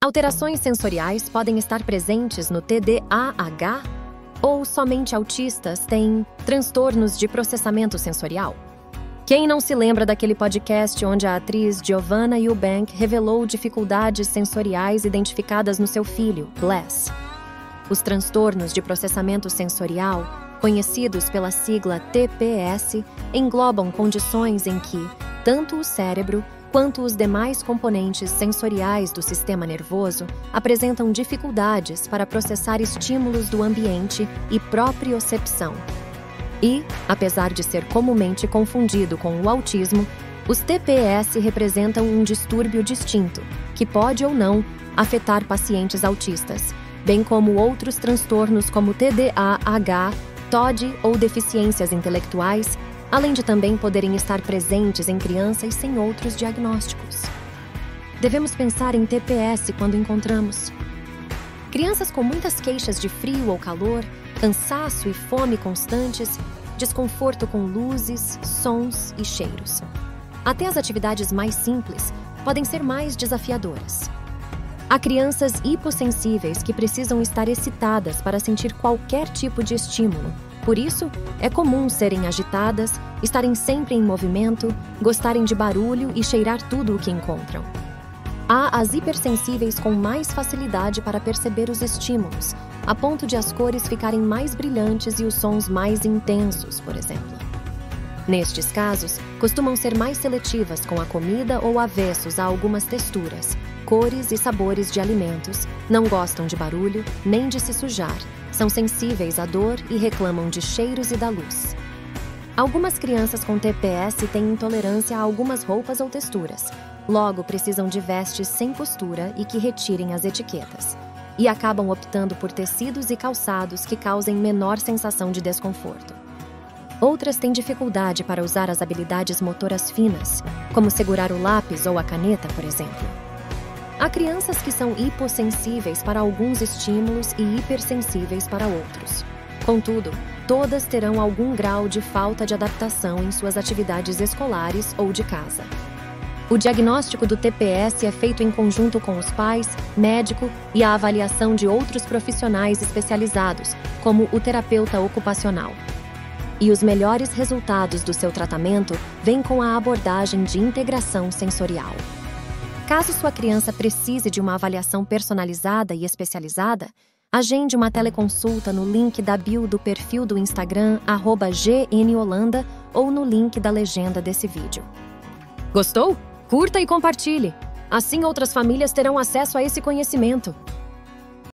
Alterações sensoriais podem estar presentes no TDAH ou somente autistas têm transtornos de processamento sensorial? Quem não se lembra daquele podcast onde a atriz Giovanna Eubank revelou dificuldades sensoriais identificadas no seu filho, Bless? Os transtornos de processamento sensorial, conhecidos pela sigla TPS, englobam condições em que tanto o cérebro quanto os demais componentes sensoriais do sistema nervoso apresentam dificuldades para processar estímulos do ambiente e propriocepção. E, apesar de ser comumente confundido com o autismo, os TPS representam um distúrbio distinto, que pode ou não afetar pacientes autistas, bem como outros transtornos como TDAH, TOD ou deficiências intelectuais, além de também poderem estar presentes em crianças sem outros diagnósticos. Devemos pensar em TPS quando encontramos crianças com muitas queixas de frio ou calor, cansaço e fome constantes, desconforto com luzes, sons e cheiros. Até as atividades mais simples podem ser mais desafiadoras. Há crianças hipossensíveis que precisam estar excitadas para sentir qualquer tipo de estímulo. Por isso, é comum serem agitadas, estarem sempre em movimento, gostarem de barulho e cheirar tudo o que encontram. Há as hipersensíveis com mais facilidade para perceber os estímulos, a ponto de as cores ficarem mais brilhantes e os sons mais intensos, por exemplo. Nestes casos, costumam ser mais seletivas com a comida ou avessos a algumas texturas, cores e sabores de alimentos, não gostam de barulho nem de se sujar, são sensíveis à dor e reclamam de cheiros e da luz. Algumas crianças com TPS têm intolerância a algumas roupas ou texturas, logo precisam de vestes sem costura e que retirem as etiquetas, e acabam optando por tecidos e calçados que causem menor sensação de desconforto. Outras têm dificuldade para usar as habilidades motoras finas, como segurar o lápis ou a caneta, por exemplo. Há crianças que são hipossensíveis para alguns estímulos e hipersensíveis para outros. Contudo, todas terão algum grau de falta de adaptação em suas atividades escolares ou de casa. O diagnóstico do TPS é feito em conjunto com os pais, médico e a avaliação de outros profissionais especializados, como o terapeuta ocupacional. E os melhores resultados do seu tratamento vêm com a abordagem de integração sensorial. Caso sua criança precise de uma avaliação personalizada e especializada, agende uma teleconsulta no link da bio do perfil do Instagram @gnholanda ou no link da legenda desse vídeo. Gostou? Curta e compartilhe. Assim outras famílias terão acesso a esse conhecimento.